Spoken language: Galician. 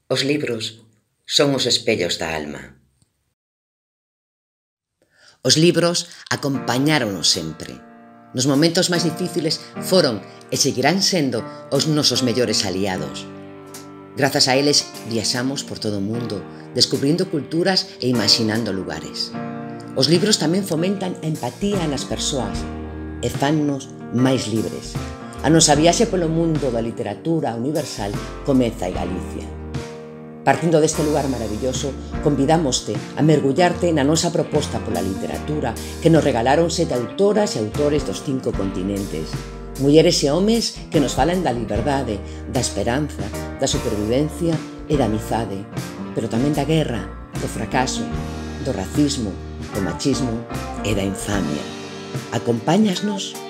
Os libros son os espellos da alma. Os libros acompañáronos sempre. Nos momentos máis difíciles foron e seguirán sendo os nosos mellores aliados. Grazas a eles viaxamos por todo o mundo, descubrindo culturas e imaginando lugares. Os libros tamén fomentan a empatía nas persoas e fannos máis libres. A nosa viaxe polo mundo da literatura universal comeza en Galicia. Partindo deste lugar maravilloso, convidámoste a mergullarte na nosa proposta pola literatura que nos regalaron 7 autoras e autores dos 5 continentes. Mulleres e homes que nos falan da liberdade, da esperanza, da supervivencia e da amizade, pero tamén da guerra, do fracaso, do racismo, do machismo e da infamia. Acompáñasnos